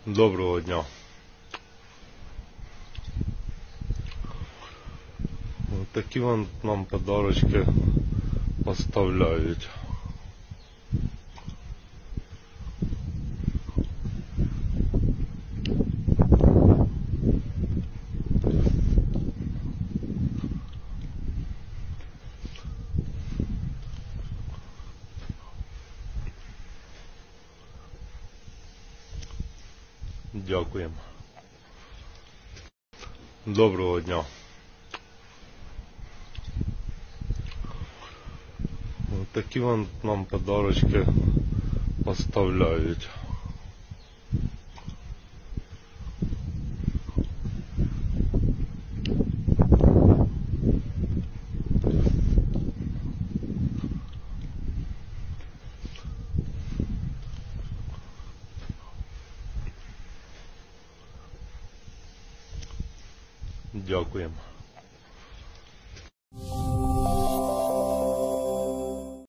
Доброго дня. Вот такі нам подарочки поставляють. Дякуємо. Доброго дня. Вот такі нам подарочки поставляють. Дякуємо.